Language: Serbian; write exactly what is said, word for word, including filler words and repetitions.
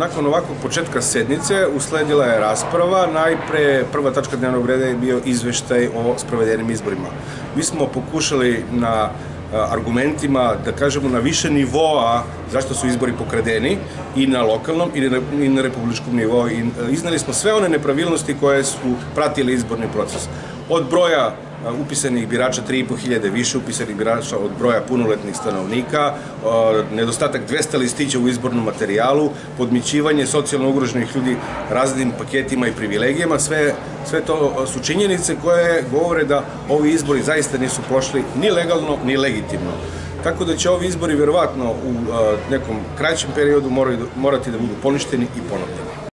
Nakon ovakvog početka sednice usledila je rasprava. Najpre prva tačka dnevnog reda je bio izveštaj o sprovedenim izborima. Mi smo pokušali na argumentima, da kažemo, na više nivoa zašto su izbori pokradeni i na lokalnom i na republičkom nivou. Izneli smo sve one nepravilnosti koje su pratile izborni proces. Od broja upisanih birača, tri i po hiljade više upisanih birača od broja punoletnih stanovnika, nedostatak dvesta listića u izbornom materijalu, podmićivanje socijalno ugroženih ljudi raznim paketima i privilegijama, sve to su činjenice koje govore da ovi izbori zaista nisu prošli ni legalno, ni legitimno. Tako da će ovi izbori verovatno u nekom kraćem periodu morati da budu poništeni i ponovljeni.